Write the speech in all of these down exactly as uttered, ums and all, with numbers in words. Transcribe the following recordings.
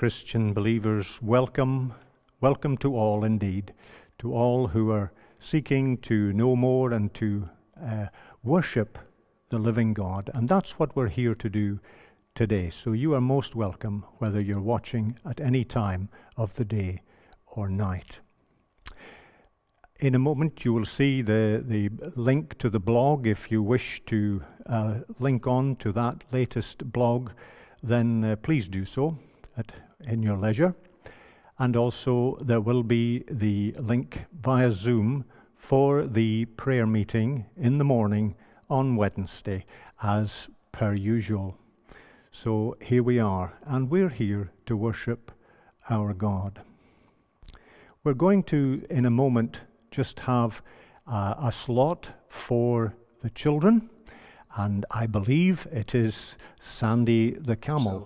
Christian believers, welcome, welcome to all indeed, to all who are seeking to know more and to uh, worship the living God. And that's what we're here to do today. So you are most welcome, whether you're watching at any time of the day or night. In a moment you will see the, the link to the blog. If you wish to uh, link on to that latest blog, then uh, please do so at, in your leisure. And also there will be the link via Zoom for the prayer meeting in the morning on Wednesday, as per usual. So here we are, and we're here to worship our God. We're going to, in a moment, just have uh, a slot for the children, and I believe it is Sandy the camel.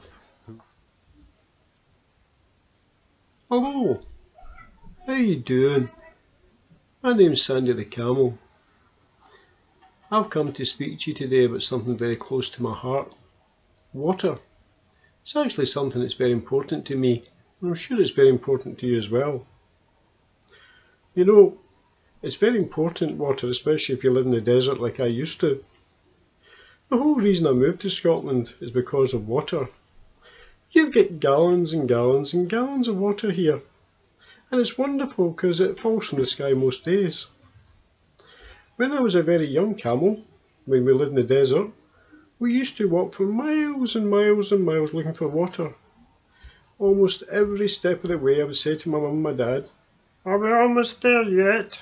Hello, how you doing? My name's Sandy the camel. I've come to speak to you today about something very close to my heart. Water. It's actually something that's very important to me, and I'm sure it's very important to you as well. You know, it's very important, water, especially if you live in the desert like I used to. The whole reason I moved to Scotland is because of water. You've got gallons and gallons and gallons of water here, and it's wonderful because it falls from the sky most days. When I was a very young camel, when we lived in the desert, we used to walk for miles and miles and miles looking for water. Almost every step of the way I would say to my mum and my dad, "Are we almost there yet?"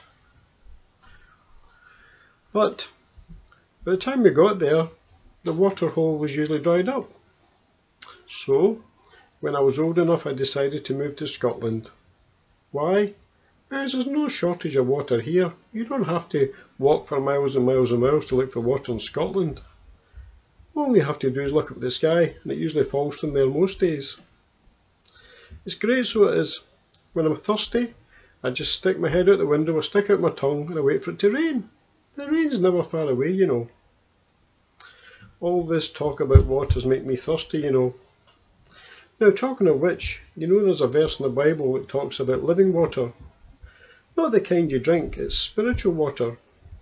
But by the time we got there, the water hole was usually dried up. So, when I was old enough, I decided to move to Scotland. Why? Because there's no shortage of water here. You don't have to walk for miles and miles and miles to look for water in Scotland. All you have to do is look up at the sky, and it usually falls from there most days. It's great, so it is. When I'm thirsty, I just stick my head out the window, I stick out my tongue, and I wait for it to rain. The rain's never far away, you know. All this talk about waters make me thirsty, you know. Now, talking of which, you know there's a verse in the Bible that talks about living water. Not the kind you drink, it's spiritual water.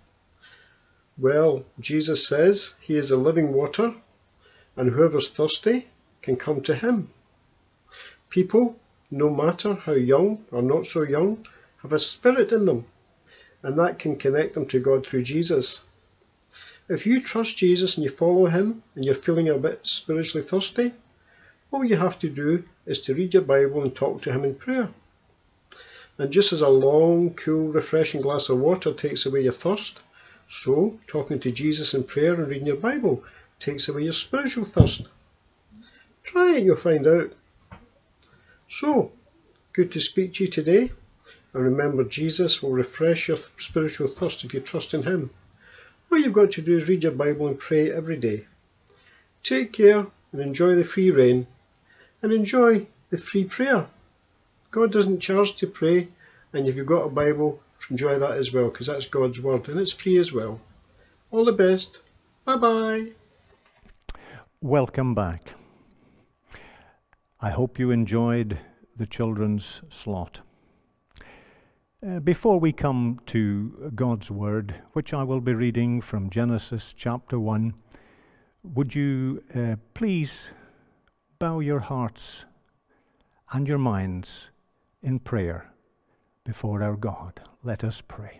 Well, Jesus says he is the living water, and whoever's thirsty can come to him. People, no matter how young or not so young, have a spirit in them, and that can connect them to God through Jesus. If you trust Jesus and you follow him, and you're feeling a bit spiritually thirsty, all you have to do is to read your Bible and talk to him in prayer. And just as a long, cool, refreshing glass of water takes away your thirst, so talking to Jesus in prayer and reading your Bible takes away your spiritual thirst. Try it and you'll find out. So, good to speak to you today. And remember, Jesus will refresh your spiritual thirst if you trust in him. All you've got to do is read your Bible and pray every day. Take care and enjoy the free rain. And enjoy the free prayer. God doesn't charge to pray, and if you've got a Bible, enjoy that as well, because that's God's word, and it's free as well. All the best. Bye-bye. Welcome back. I hope you enjoyed the children's slot. Uh, before we come to God's word, which I will be reading from Genesis chapter one, would you uh, please bow your hearts and your minds in prayer before our God. Let us pray.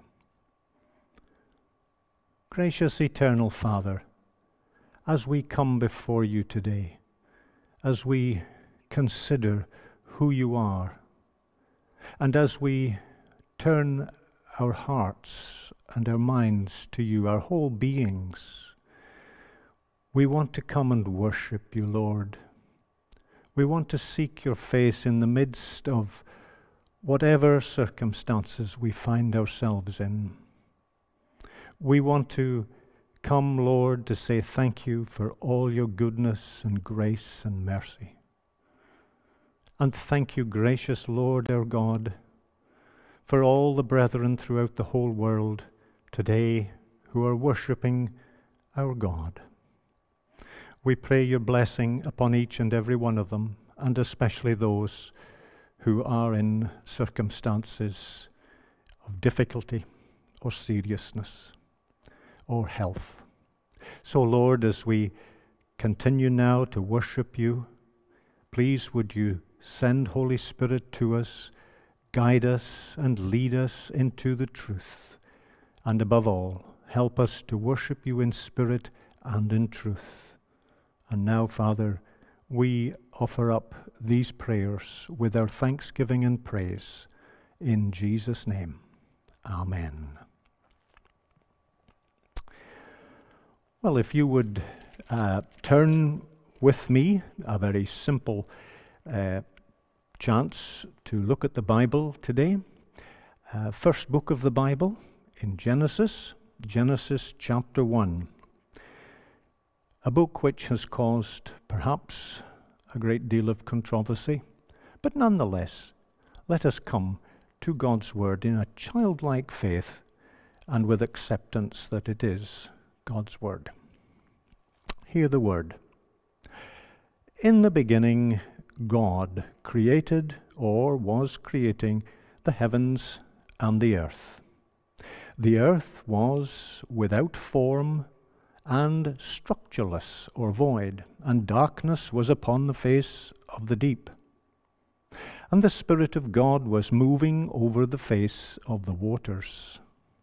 Gracious eternal Father, as we come before you today, as we consider who you are, and as we turn our hearts and our minds to you, our whole beings, we want to come and worship you, Lord. We want to seek your face in the midst of whatever circumstances we find ourselves in. We want to come, Lord, to say thank you for all your goodness and grace and mercy. And thank you, gracious Lord our God, for all the brethren throughout the whole world today who are worshipping our God. We pray your blessing upon each and every one of them and especially those who are in circumstances of difficulty or seriousness or health. So, Lord, as we continue now to worship you, please would you send Holy Spirit to us, guide us and lead us into the truth, and above all, help us to worship you in spirit and in truth. And now, Father, we offer up these prayers with our thanksgiving and praise in Jesus' name. Amen. Well, if you would uh, turn with me, a very simple uh, chance to look at the Bible today. Uh, first book of the Bible in Genesis, Genesis chapter one. A book which has caused perhaps a great deal of controversy, but nonetheless, let us come to God's word in a childlike faith and with acceptance that it is God's word. Hear the word. In the beginning, God created or was creating the heavens and the earth. The earth was without form and structureless or void, and darkness was upon the face of the deep. And the Spirit of God was moving over the face of the waters.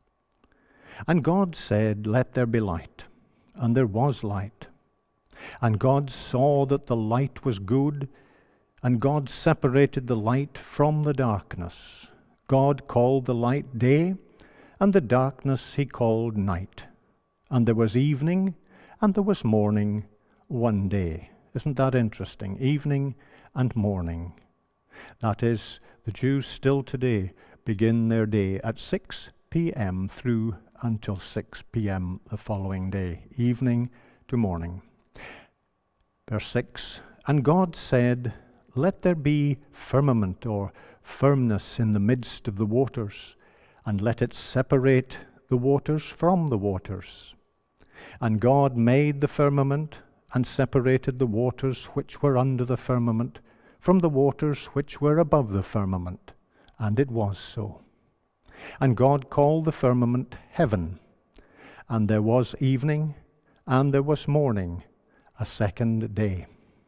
And God said, "Let there be light." And there was light. And God saw that the light was good, and God separated the light from the darkness. God called the light day, and the darkness he called night. And there was evening, and there was morning one day. Isn't that interesting? Evening and morning. That is, the Jews still today begin their day at six p.m. through until six p.m. the following day, evening to morning. Verse six, and God said, "Let there be firmament," or firmness, "in the midst of the waters, and let it separate the waters from the waters." And God made the firmament, and separated the waters which were under the firmament from the waters which were above the firmament. And it was so. And God called the firmament heaven. And there was evening, and there was morning, a second day.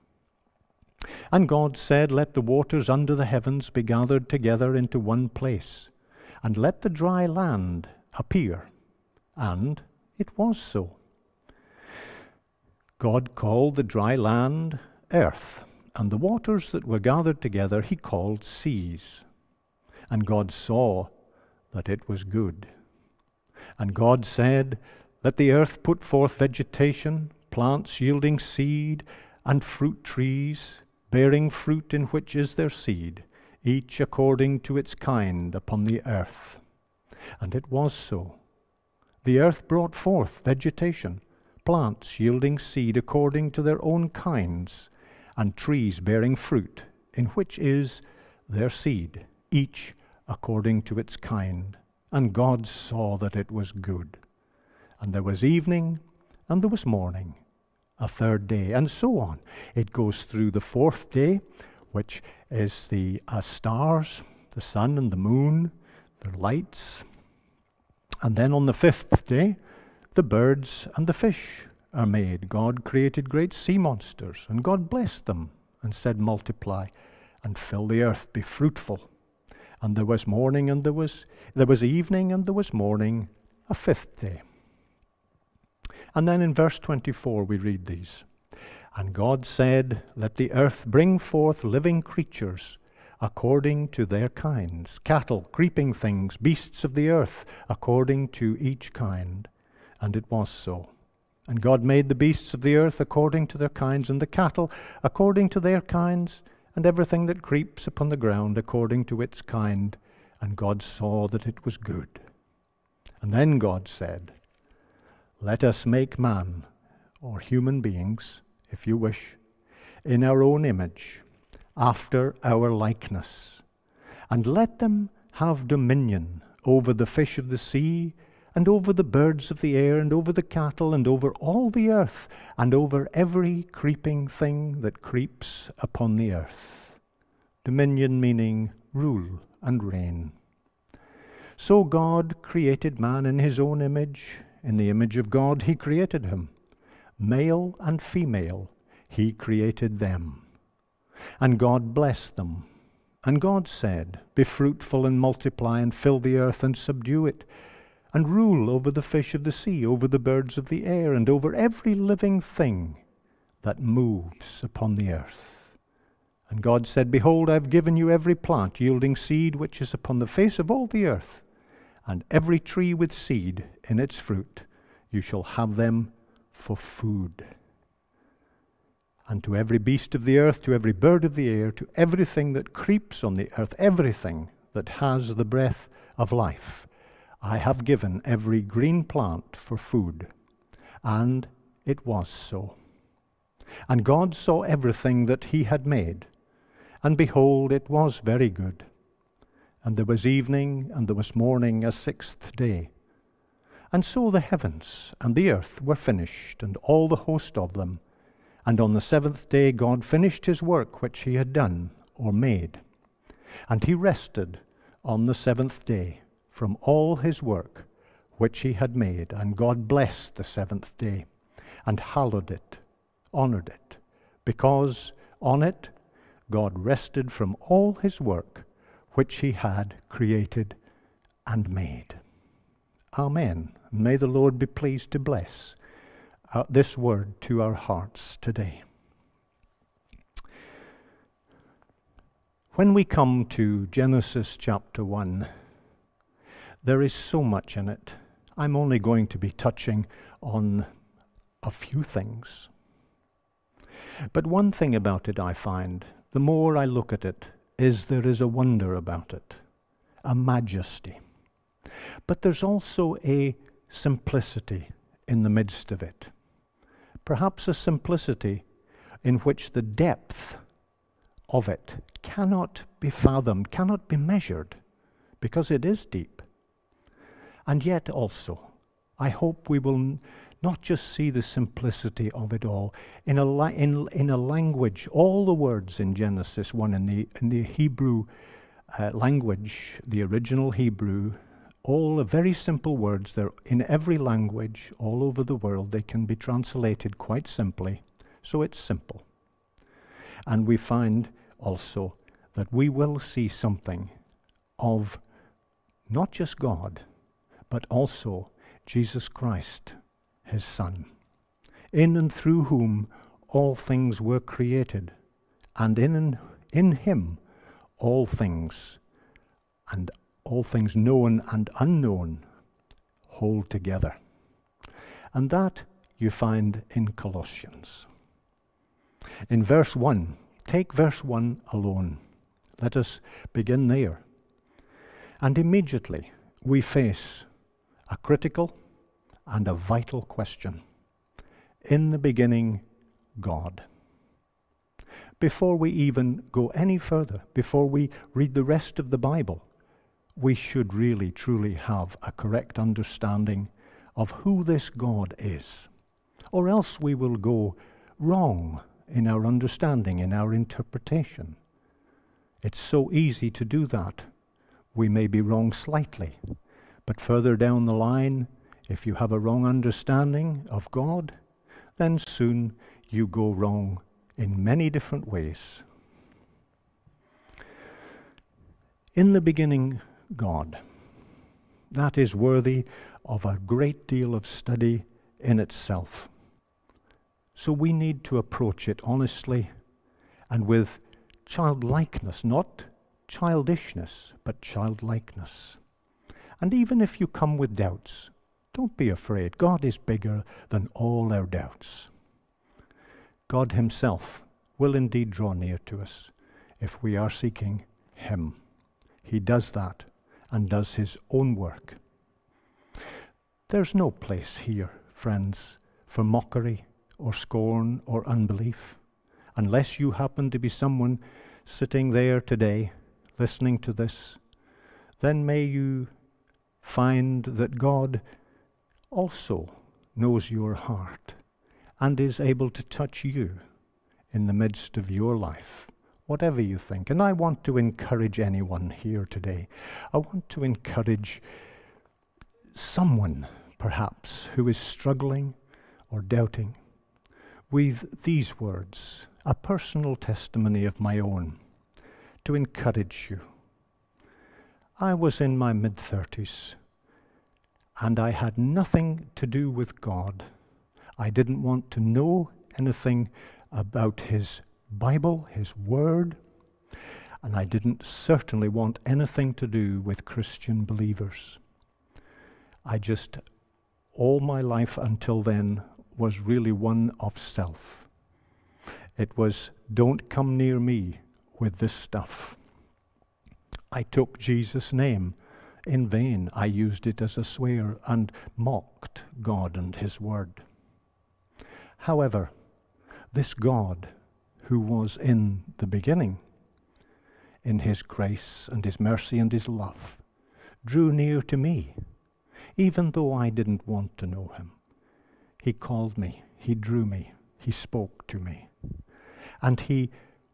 And God said, "Let the waters under the heavens be gathered together into one place, and let the dry land appear." And it was so. God called the dry land earth, and the waters that were gathered together he called seas. And God saw that it was good. And God said, "Let the earth put forth vegetation, plants yielding seed, and fruit trees, bearing fruit in which is their seed, each according to its kind upon the earth." And it was so. The earth brought forth vegetation, plants yielding seed according to their own kinds, and trees bearing fruit, in which is their seed, each according to its kind. And God saw that it was good. And there was evening, and there was morning, a third day, and so on. It goes through the fourth day, which is the uh, stars, the sun and the moon, their lights. And then on the fifth day, the birds and the fish are made. God created great sea monsters, and God blessed them and said, "Multiply and fill the earth, be fruitful." And there was morning, and there was there was evening, and there was morning, a fifth day. And then in verse twenty-four we read these. And God said, "Let the earth bring forth living creatures according to their kinds, cattle, creeping things, beasts of the earth, according to each kind." And it was so. And God made the beasts of the earth according to their kinds, and the cattle according to their kinds, and everything that creeps upon the ground according to its kind. And God saw that it was good. And then God said, "Let us make man," or human beings, if you wish, "in our own image, after our likeness, and let them have dominion over the fish of the sea, and over the birds of the air, and over the cattle, and over all the earth, and over every creeping thing that creeps upon the earth. Dominion meaning rule and reign. So God created man in his own image. In the image of God he created him. Male and female he created them. And God blessed them. And God said, "Be fruitful and multiply, and fill the earth and subdue it, and rule over the fish of the sea, over the birds of the air, and over every living thing that moves upon the earth." And God said, "Behold, I have given you every plant yielding seed which is upon the face of all the earth, and every tree with seed in its fruit. You shall have them for food. And to every beast of the earth, to every bird of the air, to everything that creeps on the earth, everything that has the breath of life, I have given every green plant for food." And it was so. And God saw everything that he had made, and behold, it was very good. And there was evening, and there was morning, a sixth day. And so the heavens and the earth were finished, and all the host of them. And on the seventh day God finished his work which he had done, or made. And he rested on the seventh day from all his work which he had made. And God blessed the seventh day, and hallowed it, honored it, because on it God rested from all his work which he had created and made. Amen. May the Lord be pleased to bless uh, this word to our hearts today. When we come to Genesis chapter one, there is so much in it. I'm only going to be touching on a few things. But one thing about it I find, the more I look at it, is there is a wonder about it, a majesty. But there's also a simplicity in the midst of it. Perhaps a simplicity in which the depth of it cannot be fathomed, cannot be measured, because it is deep. And yet also, I hope we will not just see the simplicity of it all in a la- in in a language. All the words in Genesis one in the in the Hebrew uh, language, the original Hebrew, all are very simple words. They're in every language all over the world. They can be translated quite simply, so it's simple. And we find also that we will see something of not just God, but also Jesus Christ, his Son, in and through whom all things were created, and in in him all things, and all things known and unknown, hold together. And that you find in Colossians. In verse one, take verse one alone. Let us begin there. And immediately we face a critical and a vital question. In the beginning, God. Before we even go any further, before we read the rest of the Bible, we should really, truly have a correct understanding of who this God is. Or else we will go wrong in our understanding, in our interpretation. It's so easy to do that. We may be wrong slightly, but further down the line, if you have a wrong understanding of God, then soon you go wrong in many different ways. In the beginning, God. That is worthy of a great deal of study in itself. So we need to approach it honestly and with childlikeness, not childishness, but childlikeness. And even if you come with doubts, don't be afraid. God is bigger than all our doubts. God himself will indeed draw near to us if we are seeking him. He does that and does his own work. There's no place here, friends, for mockery or scorn or unbelief, unless you happen to be someone sitting there today listening to this. Then may you find that God also knows your heart and is able to touch you in the midst of your life, whatever you think. And I want to encourage anyone here today. I want to encourage someone, perhaps, who is struggling or doubting with these words, a personal testimony of my own, to encourage you. I was in my mid-thirties, and I had nothing to do with God. I didn't want to know anything about His Bible, His Word, and I didn't certainly want anything to do with Christian believers. I just, all my life until then, was really one of self. It was, don't come near me with this stuff. I took Jesus' name in vain. I used it as a swear and mocked God and His Word. However, this God who was in the beginning, in His grace and His mercy and His love, drew near to me, even though I didn't want to know Him. He called me, He drew me, He spoke to me, and He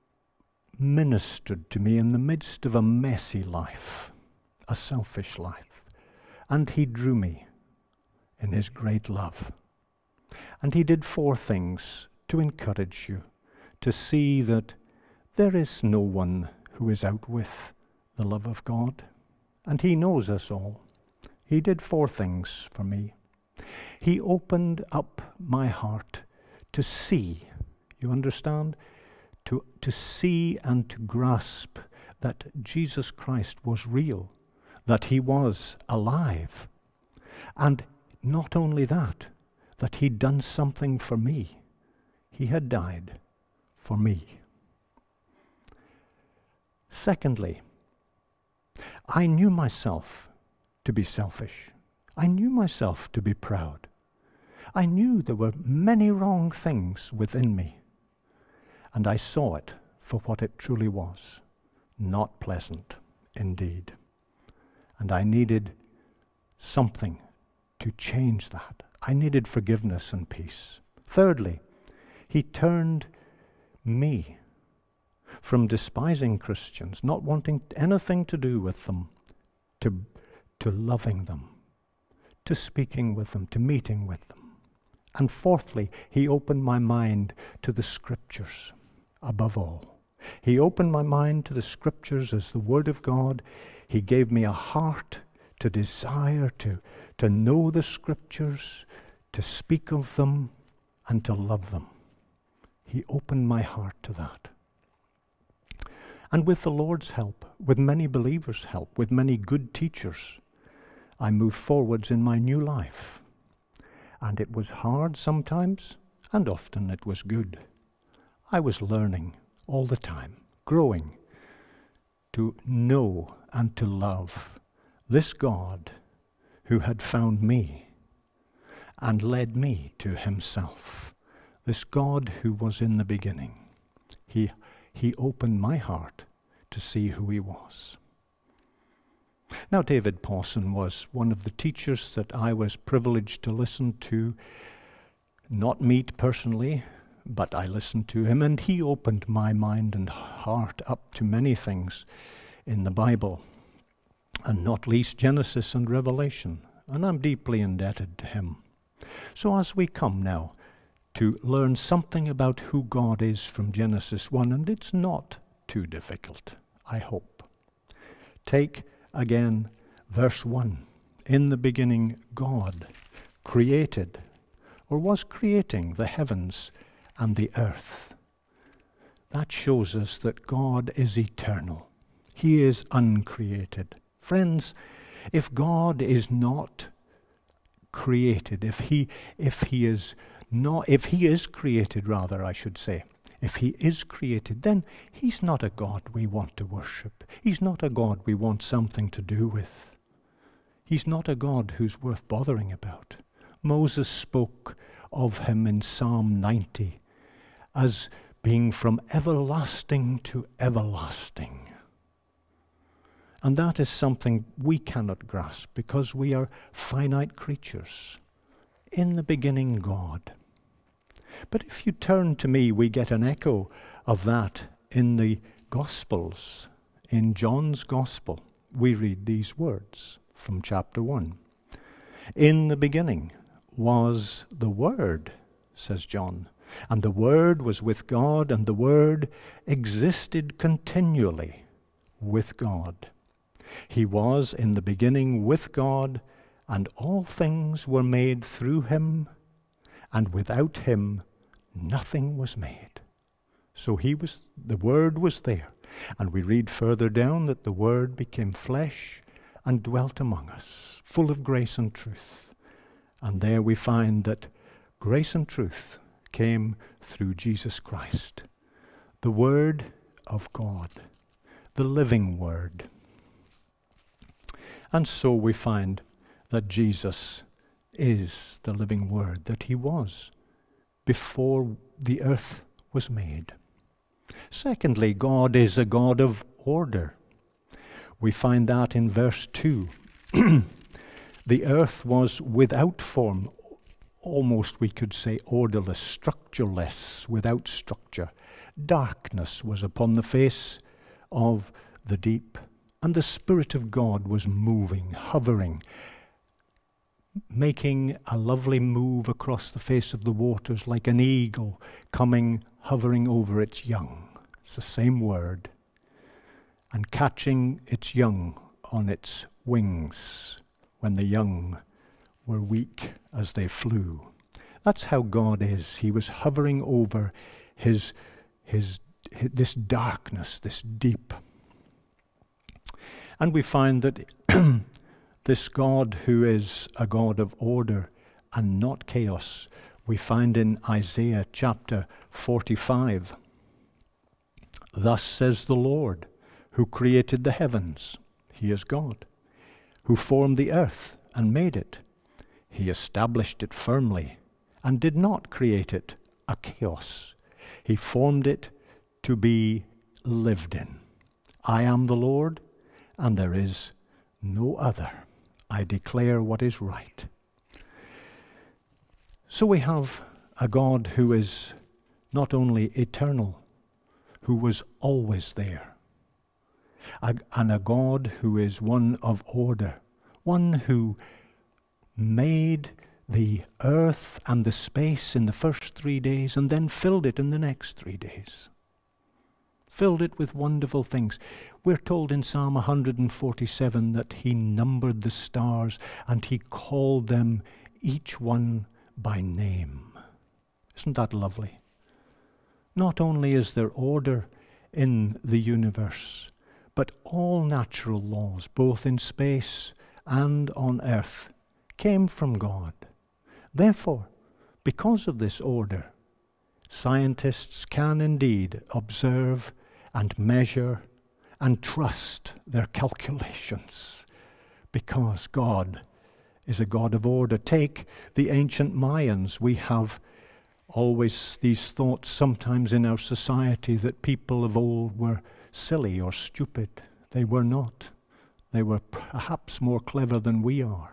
ministered to me in the midst of a messy life, a selfish life, and He drew me in His great love. And He did four things to encourage you, to see that there is no one who is out with the love of God, and He knows us all. He did four things for me. He opened up my heart to see, you understand? To, to see and to grasp that Jesus Christ was real, that He was alive. And not only that, that He'd done something for me. He had died for me. Secondly, I knew myself to be selfish. I knew myself to be proud. I knew there were many wrong things within me, and I saw it for what it truly was, not pleasant indeed. And I needed something to change that. I needed forgiveness and peace. Thirdly, He turned me from despising Christians, not wanting anything to do with them, to, to loving them, to speaking with them, to meeting with them. And fourthly, He opened my mind to the Scriptures above all. He opened my mind to the Scriptures as the Word of God. He gave me a heart to desire to, to know the Scriptures, to speak of them, and to love them. He opened my heart to that. And with the Lord's help, with many believers' help, with many good teachers, I moved forwards in my new life. And it was hard sometimes, and often it was good. I was learning all the time, growing to know and to love this God who had found me and led me to Himself. This God who was in the beginning. He, he opened my heart to see who He was. Now, David Pawson was one of the teachers that I was privileged to listen to, not meet personally, but I listened to him, and he opened my mind and heart up to many things in the Bible, and not least Genesis and Revelation, and I'm deeply indebted to him. So as we come now to learn something about who God is from Genesis one, and it's not too difficult, I hope. Take again verse one. In the beginning God created, or was creating, the heavens and the earth. That shows us that God is eternal. He is uncreated. Friends, if God is not created, if he if he is not if he is created rather I should say, if he is created, then he's not a God we want to worship. He's not a God we want something to do with. He's not a God who's worth bothering about. Moses spoke of him in Psalm ninety as being from everlasting to everlasting. And that is something we cannot grasp because we are finite creatures. In the beginning, God. But if you turn to me, we get an echo of that in the Gospels. In John's Gospel, we read these words from chapter one. In the beginning was the Word, says John, and the Word was with God, and the Word existed continually with God. He was in the beginning with God, and all things were made through him, and without him nothing was made. So he was, the Word was there. And we read further down that the Word became flesh and dwelt among us, full of grace and truth. And there we find that grace and truth came through Jesus Christ, the Word of God, the living Word. And so we find that Jesus is the living Word, that he was before the earth was made. Secondly, God is a God of order. We find that in verse two. The earth was without form, almost we could say orderless, structureless, without structure. Darkness was upon the face of the deep, and the Spirit of God was moving, hovering, making a lovely move across the face of the waters like an eagle coming, hovering over its young. It's the same word. And catching its young on its wings when the young were weak as they flew. That's how God is. He was hovering over his, his, his this darkness, this deep. And we find that this God who is a God of order and not chaos, we find in Isaiah chapter forty-five. Thus says the Lord, who created the heavens, he is God, who formed the earth and made it. He established it firmly and did not create it a chaos. He formed it to be lived in. I am the Lord, and there is no other. I declare what is right. So we have a God who is not only eternal, who was always there, a, and a God who is one of order, one who made the earth and the space in the first three days and then filled it in the next three days. Filled it with wonderful things. We're told in Psalm one hundred forty-seven that he numbered the stars and he called them each one by name. Isn't that lovely? Not only is there order in the universe, but all natural laws, both in space and on earth, came from God. Therefore, because of this order, scientists can indeed observe and measure and trust their calculations, because God is a God of order. Take the ancient Mayans. We have always these thoughts sometimes in our society that people of old were silly or stupid. They were not. They were perhaps more clever than we are.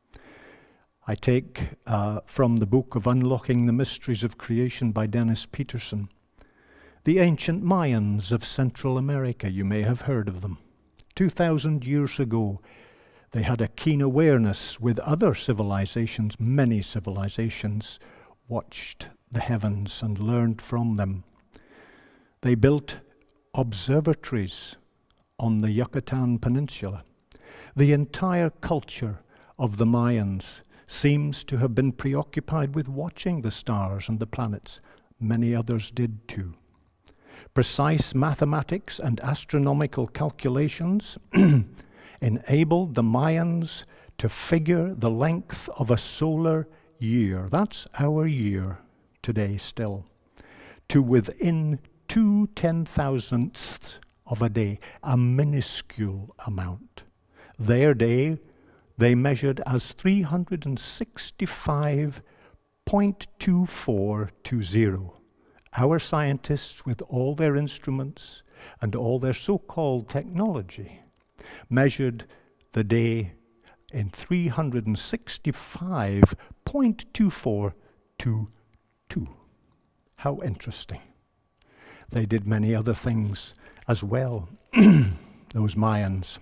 I take uh, from the book of Unlocking the Mysteries of Creation by Dennis Peterson. The ancient Mayans of Central America, you may have heard of them. Two thousand years ago, they had a keen awareness with other civilizations. Many civilizations watched the heavens and learned from them. They built observatories on the Yucatan Peninsula. The entire culture of the Mayans seems to have been preoccupied with watching the stars and the planets. Many others did too. Precise mathematics and astronomical calculations enabled the Mayans to figure the length of a solar year, that's our year today still, to within two ten-thousandths of a day, a minuscule amount. Their day they measured as three hundred sixty-five point two four two zero. Our scientists, with all their instruments and all their so-called technology, measured the day in three hundred sixty-five point two four two two. How interesting. They did many other things as well, those Mayans.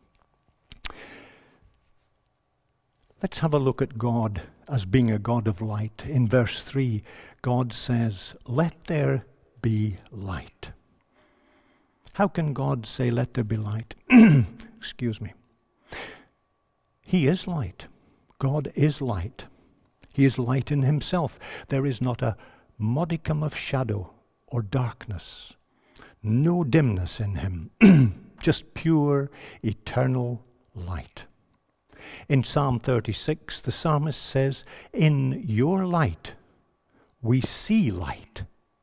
Let's have a look at God as being a God of light. In verse three, God says, "Let there be light." How can God say, "Let there be light"? Excuse me. He is light. God is light. He is light in himself. There is not a modicum of shadow or darkness, no dimness in him, just pure, eternal light. In Psalm thirty-six, the psalmist says, "In your light we see light."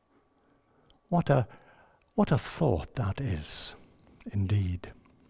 What a, what a thought that is, indeed.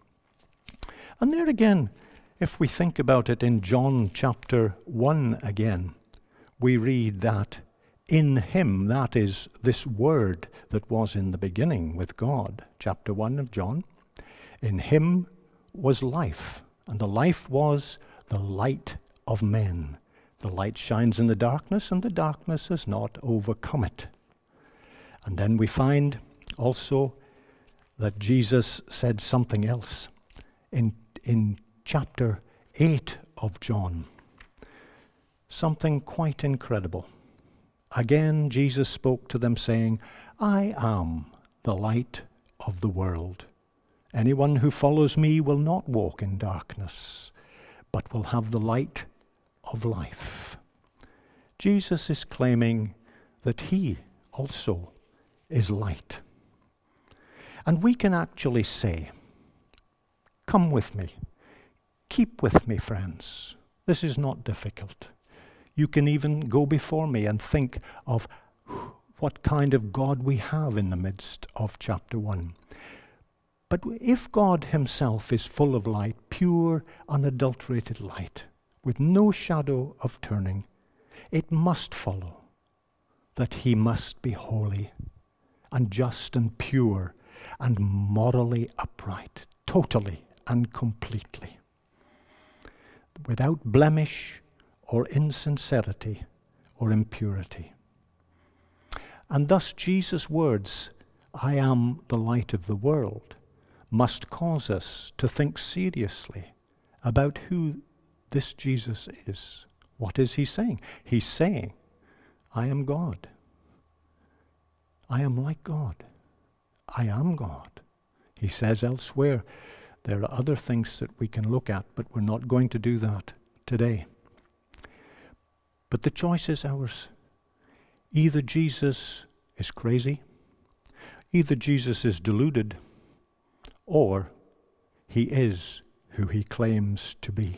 And there again, if we think about it in John chapter one again, we read that in him, that is, this word that was in the beginning with God, chapter one of John, in him was life, and the life was the light of men. The light shines in the darkness, and the darkness has not overcome it. And then we find also that Jesus said something else in, in chapter eight of John. Something quite incredible. Again, Jesus spoke to them saying, "I am the light of the world. Anyone who follows me will not walk in darkness, but will have the light of life." Jesus is claiming that he also is light. And we can actually say, "Come with me. Keep with me, friends. This is not difficult." You can even go before me and think of what kind of God we have in the midst of chapter one. But if God himself is full of light, pure, unadulterated light, with no shadow of turning, it must follow that he must be holy and just and pure and morally upright, totally and completely, without blemish or insincerity or impurity. And thus Jesus' words, "I am the light of the world," must cause us to think seriously about who this Jesus is. What is he saying? He's saying, "I am God. I am like God. I am God." He says elsewhere, there are other things that we can look at, but we're not going to do that today. But the choice is ours. Either Jesus is crazy, either Jesus is deluded, or he is who he claims to be.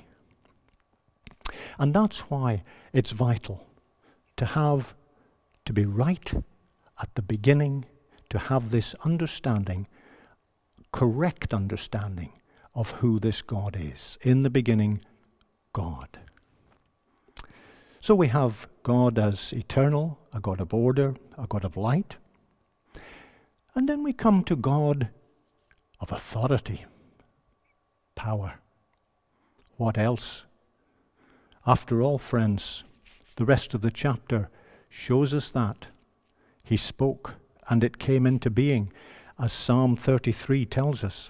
And that's why it's vital to have, to be right at the beginning, to have this understanding, correct understanding of who this God is. In the beginning, God. So we have God as eternal, a God of order, a God of light. And then we come to God of authority, power. What else? After all, friends, the rest of the chapter shows us that. He spoke, and it came into being, as Psalm thirty-three tells us.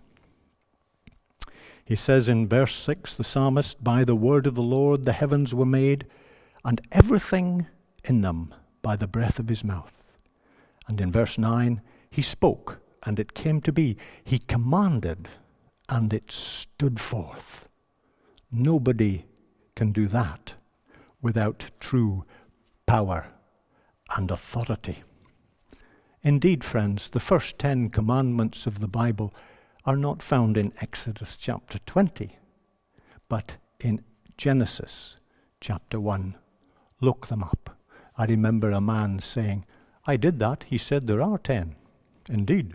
He says in verse six, the psalmist, "By the word of the Lord the heavens were made, and everything in them by the breath of his mouth." And in verse nine, he spoke, and it came to be. He commanded, and it stood forth. Nobody can do that without true power and authority. Indeed, friends, the first ten commandments of the Bible are not found in Exodus chapter twenty, but in Genesis chapter one. Look them up. I remember a man saying, "I did that. He said there are ten." Indeed.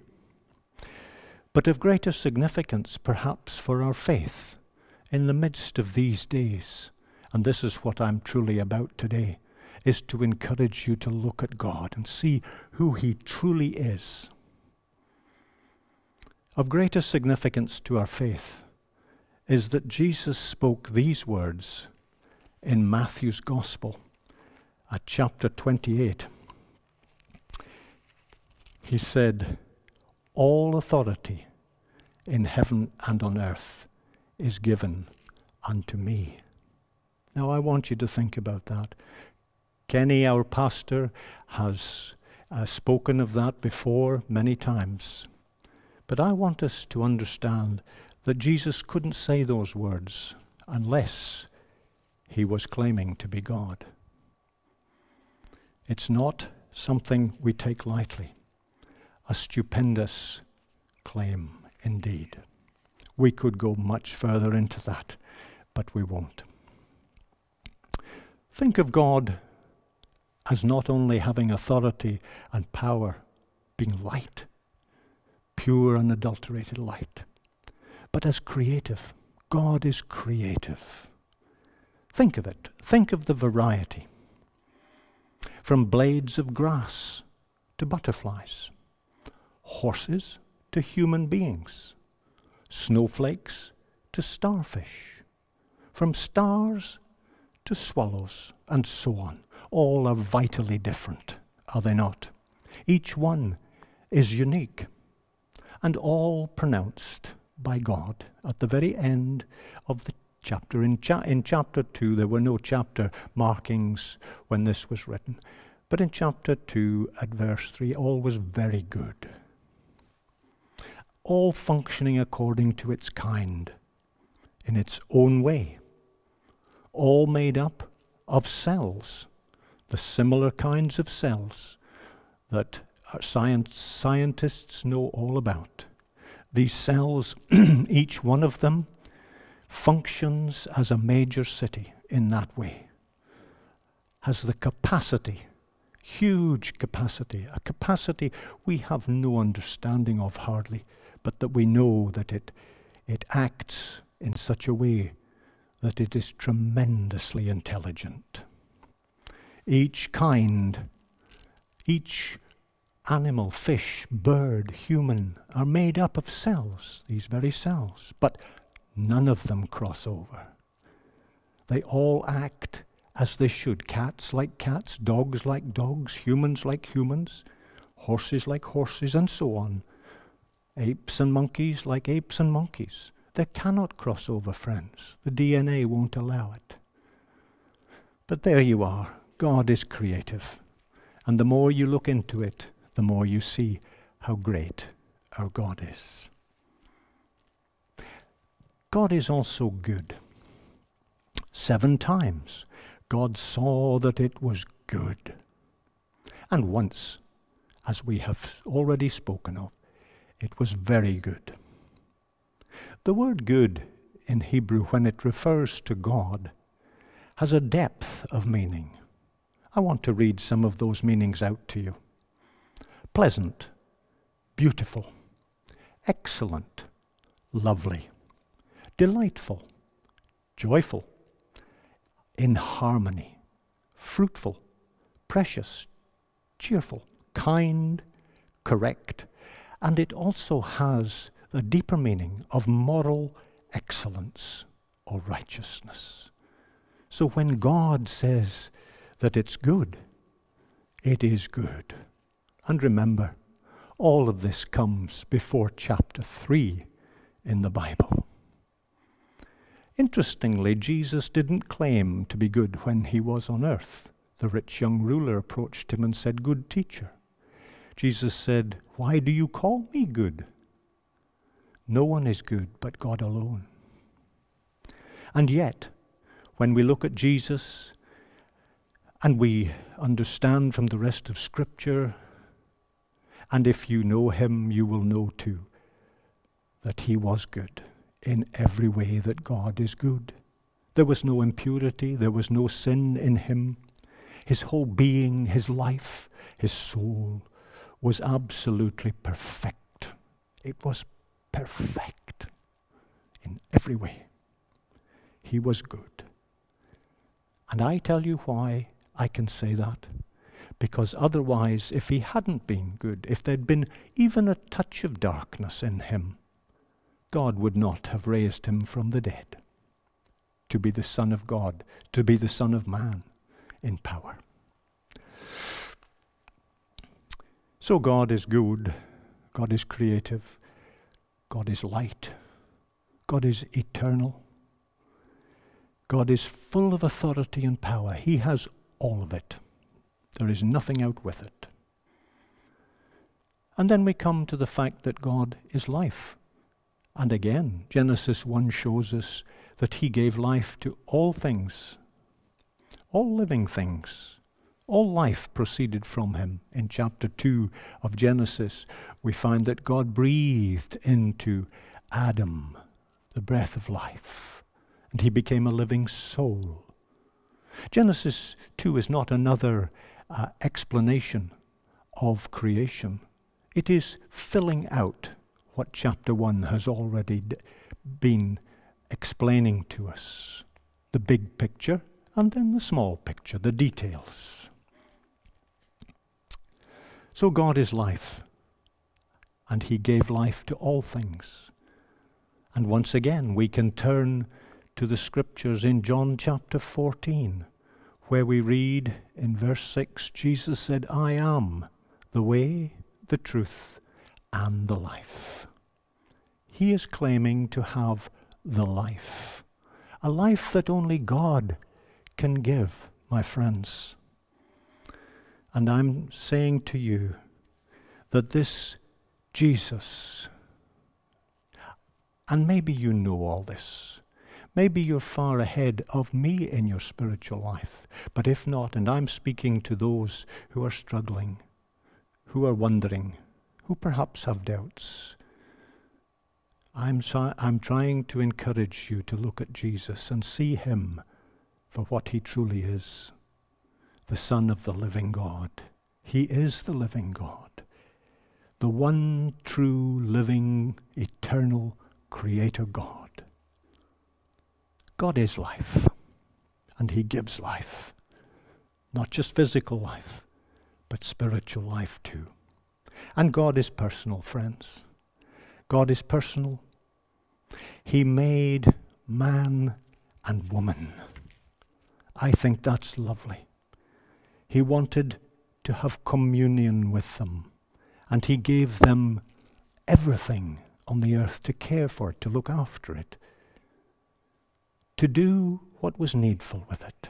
But of greater significance, perhaps, for our faith in the midst of these days, and this is what I'm truly about today, is to encourage you to look at God and see who he truly is. Of greater significance to our faith is that Jesus spoke these words in Matthew's Gospel at chapter twenty-eight. He said, "All authority in heaven and on earth is given unto me." Now I want you to think about that. Kenny, our pastor, has uh, spoken of that before many times. But I want us to understand that Jesus couldn't say those words unless he was claiming to be God. It's not something we take lightly. A stupendous claim indeed. We could go much further into that, but we won't. Think of God as not only having authority and power, being light, pure unadulterated light, but as creative. God is creative. Think of it. Think of the variety. From blades of grass to butterflies, horses to human beings, snowflakes to starfish, from stars to swallows, and so on. All are vitally different, are they not? Each one is unique, and all pronounced by God. At the very end of the chapter, in, cha- in chapter two, there were no chapter markings when this was written, but in chapter two, at verse three, all was very good. All functioning according to its kind, in its own way. All made up of cells, the similar kinds of cells that our science, scientists know all about. These cells, each one of them, functions as a major city in that way, has the capacity, huge capacity, a capacity we have no understanding of hardly, but that we know that it, it acts in such a way that it is tremendously intelligent. Each kind, each animal, fish, bird, human, are made up of cells, these very cells, but none of them cross over. They all act as they should. Cats like cats, dogs like dogs, humans like humans, horses like horses, and so on. Apes and monkeys like apes and monkeys. They cannot cross over, friends. The D N A won't allow it. But there you are. God is creative. And the more you look into it, the more you see how great our God is. God is also good. Seven times God saw that it was good. And once, as we have already spoken of, it was very good. The word good in Hebrew, when it refers to God, has a depth of meaning. I want to read some of those meanings out to you. Pleasant, beautiful, excellent, lovely, delightful, joyful, in harmony, fruitful, precious, cheerful, kind, correct, and it also has a deeper meaning of moral excellence or righteousness. So when God says that it's good, it is good. And remember, all of this comes before chapter three in the Bible. Interestingly, Jesus didn't claim to be good when he was on earth. The rich young ruler approached him and said, "Good teacher." Jesus said, "Why do you call me good? No one is good but God alone." And yet, when we look at Jesus and we understand from the rest of Scripture, and if you know him, you will know too that he was good in every way that God is good. There was no impurity, there was no sin in him. His whole being, his life, his soul was absolutely perfect. It was perfect in every way. He was good. And I tell you why I can say that. Because otherwise, if he hadn't been good, if there'd been even a touch of darkness in him, God would not have raised him from the dead. to be the Son of God, to be the Son of Man in power. So God is good, God is creative, God is light, God is eternal, God is full of authority and power. He has all of it. There is nothing out with it. And then we come to the fact that God is life. And again, Genesis one shows us that he gave life to all things, all living things. All life proceeded from him. In chapter two of Genesis, we find that God breathed into Adam the breath of life, and he became a living soul. Genesis two is not another uh, explanation of creation. It is filling out what chapter one has already d- been explaining to us. The big picture and then the small picture, the details. So God is life, and he gave life to all things. And once again, we can turn to the scriptures in John chapter fourteen, where we read in verse six, Jesus said, I am the way, the truth, and the life. He is claiming to have the life, a life that only God can give, my friends. And I'm saying to you that this Jesus, and maybe you know all this, maybe you're far ahead of me in your spiritual life, but if not, and I'm speaking to those who are struggling, who are wondering, who perhaps have doubts, I'm, so, I'm trying to encourage you to look at Jesus and see him for what he truly is. The Son of the living God. He is the living God. The one true, living, eternal Creator God. God is life, and he gives life. Not just physical life, but spiritual life too. And God is personal, friends. God is personal. He made man and woman. I think that's lovely. He wanted to have communion with them, and he gave them everything on the earth to care for it, to look after it, to do what was needful with it.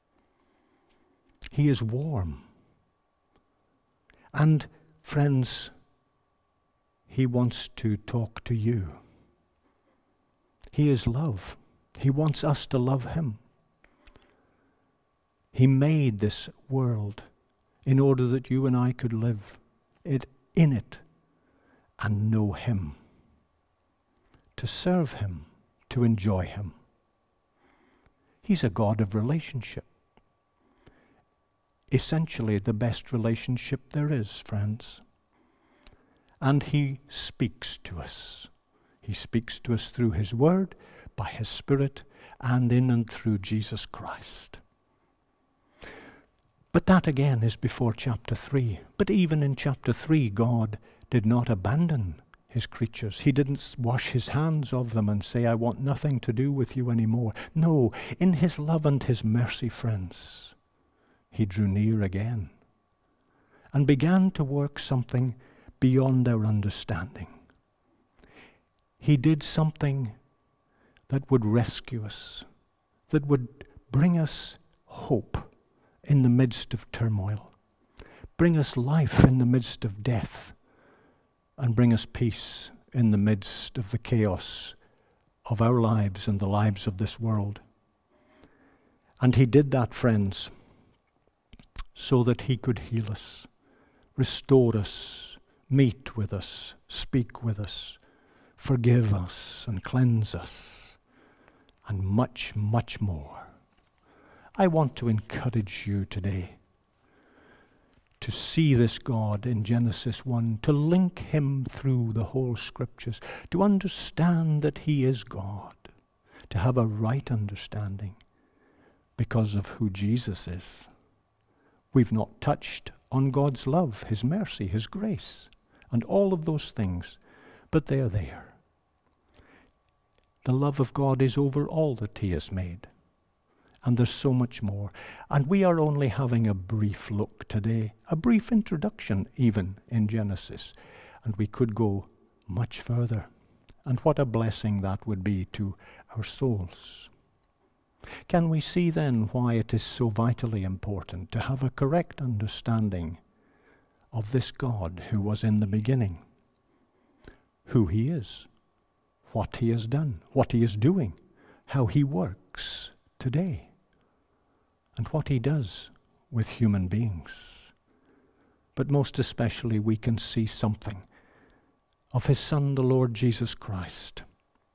He is warm. And friends, he wants to talk to you. He is love. He wants us to love him. He made this world in order that you and I could live it, in it and know him, to serve him, to enjoy him. He's a God of relationship. Essentially the best relationship there is, friends. And he speaks to us. He speaks to us through his word, by his Spirit, and in and through Jesus Christ. But that again is before chapter three. But even in chapter three, God did not abandon his creatures. He didn't wash his hands of them and say, I want nothing to do with you anymore. No, in his love and his mercy, friends, he drew near again and began to work something beyond our understanding. He did something that would rescue us, that would bring us hope in the midst of turmoil, bring us life in the midst of death, and bring us peace in the midst of the chaos of our lives and the lives of this world. And he did that, friends, so that he could heal us, restore us, meet with us, speak with us, forgive us and cleanse us, and much, much more. I want to encourage you today to see this God in Genesis one, to link him through the whole scriptures, to understand that he is God, to have a right understanding because of who Jesus is. We've not touched on God's love, his mercy, his grace, and all of those things, but they're there. The love of God is over all that he has made. And there's so much more. And we are only having a brief look today, a brief introduction even in Genesis. And we could go much further. And what a blessing that would be to our souls. Can we see then why it is so vitally important to have a correct understanding of this God who was in the beginning, who he is, what he has done, what he is doing, how he works today, and what he does with human beings. But most especially we can see something of his Son, the Lord Jesus Christ.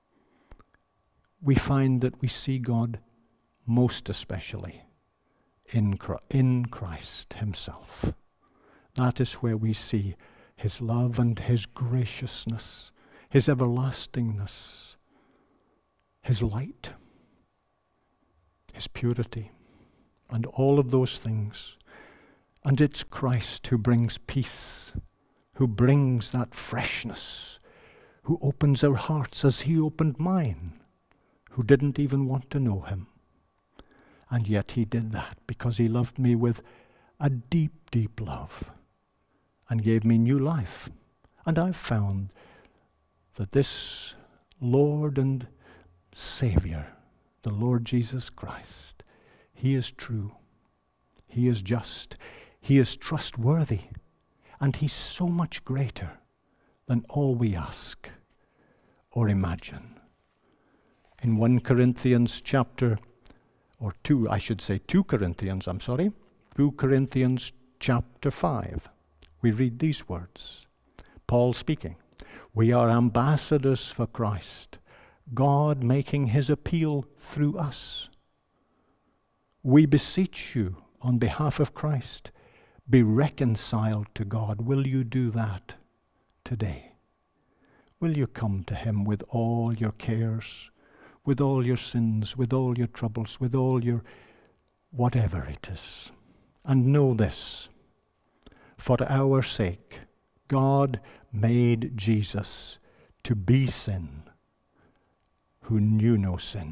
We find that we see God most especially in Christ himself. That is where we see his love and his graciousness, his everlastingness, his light, his purity, and all of those things. And it's Christ who brings peace, who brings that freshness, who opens our hearts as he opened mine, who didn't even want to know him. And yet he did that because he loved me with a deep, deep love and gave me new life. And I've found that this Lord and Savior, the Lord Jesus Christ, he is true, he is just, he is trustworthy, and he's so much greater than all we ask or imagine. In First Corinthians chapter, or two, I should say two Corinthians, I'm sorry, two Corinthians chapter five, we read these words. Paul speaking, "We are ambassadors for Christ, God making his appeal through us. We beseech you on behalf of Christ, be reconciled to God." Will you do that today? Will you come to him with all your cares, with all your sins, with all your troubles, with all your whatever it is? And know this, for our sake, God made Jesus to be sin, who knew no sin,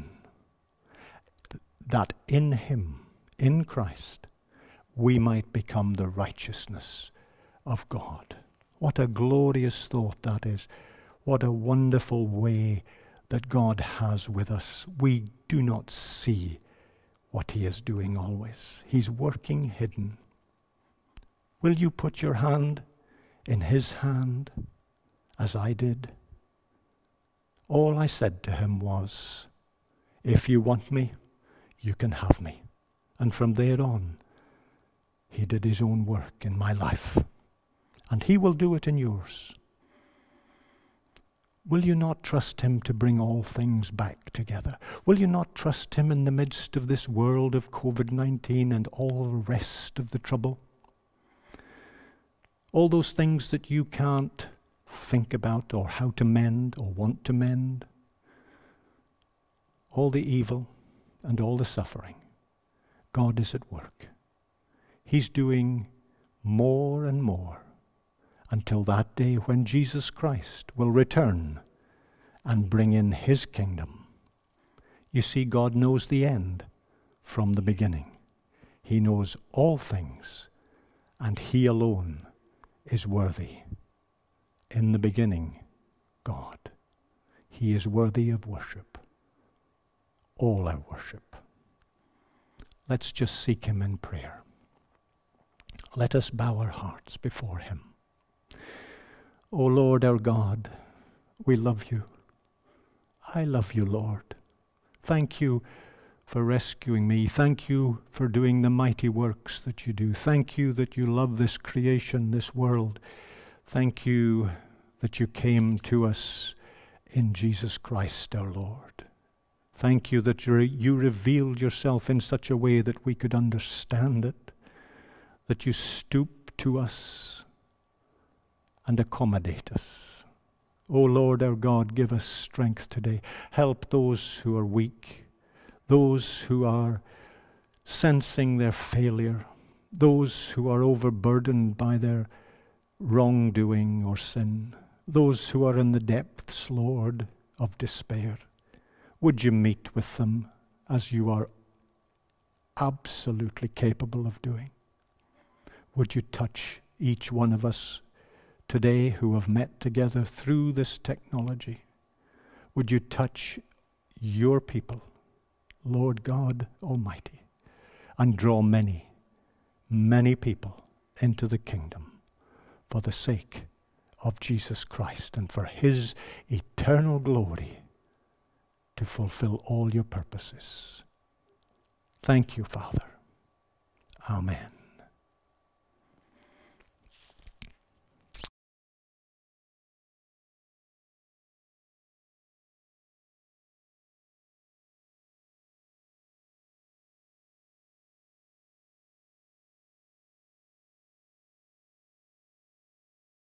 that in him, in Christ, we might become the righteousness of God. What a glorious thought that is. What a wonderful way that God has with us. We do not see what he is doing always. He's working hidden. Will you put your hand in his hand, as I did? All I said to him was, if you want me, you can have me. And from there on, he did his own work in my life. And he will do it in yours. Will you not trust him to bring all things back together? Will you not trust him in the midst of this world of COVID nineteen and all the rest of the trouble? All those things that you can't think about or how to mend or want to mend. All the evil and all the suffering. God is at work. He's doing more and more until that day when Jesus Christ will return and bring in his kingdom. You see, God knows the end from the beginning. He knows all things, and he alone is worthy. In the beginning, God. He is worthy of worship. All our worship. Let's just seek him in prayer. Let us bow our hearts before him. O Lord our God, we love you. I love you, Lord. Thank you for rescuing me. Thank you for doing the mighty works that you do. Thank you that you love this creation, this world. Thank you that you came to us in Jesus Christ our Lord. Thank you that you revealed yourself in such a way that we could understand it, that you stoop to us and accommodate us. O Lord our God, give us strength today. Help those who are weak, those who are sensing their failure, those who are overburdened by their wrongdoing or sin, those who are in the depths, Lord, of despair. Would you meet with them as you are absolutely capable of doing. Would you touch each one of us today who have met together through this technology? Would you touch your people, Lord God Almighty, and draw many, many people into the kingdom for the sake of Jesus Christ and for his eternal glory to fulfill all your purposes. Thank you, Father. Amen.